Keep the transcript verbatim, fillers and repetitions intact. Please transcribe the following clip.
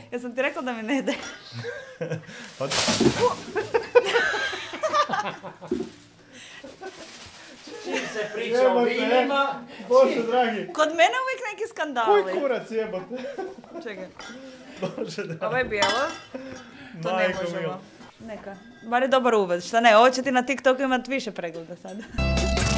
Ja sam ti rekla da mi ne daj. Čim se priča o vinima... Bože dragi. Kod mene uvijek neki skandali. Koji kurac jebote? Čekaj. Bože dragi. Ovo je bijelo. To ne Majko možemo. mila. Neka. Bar je dobar uvod. Šta ne, ovo će ti na TikToku imati više pregleda sad.